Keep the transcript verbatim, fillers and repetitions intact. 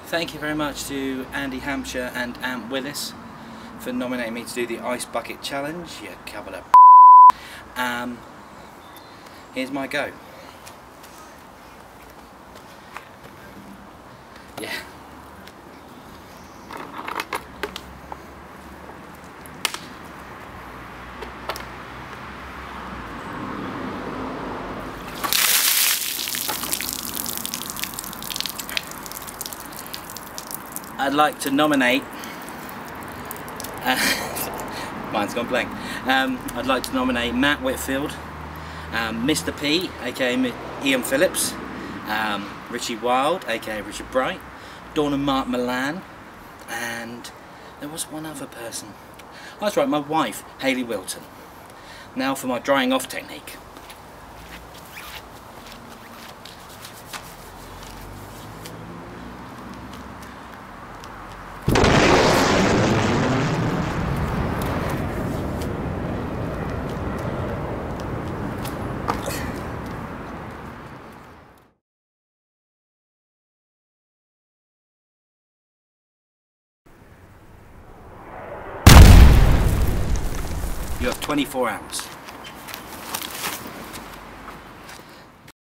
thank you very much to Andy Hampshire and Ant Willis for nominating me to do the Ice Bucket Challenge. You couple of um, here's my go. Yeah. I'd like to nominate, uh, mine's gone blank, um, I'd like to nominate Matt Whitfield, um, Mister P, aka Ian Phillips, um, Richie Wild, aka Richard Bright, Dawn and Mark Milan, and there was one other person. Oh, that's right, my wife, Hayley Wilton. Now for my drying off technique. You have twenty-four hours.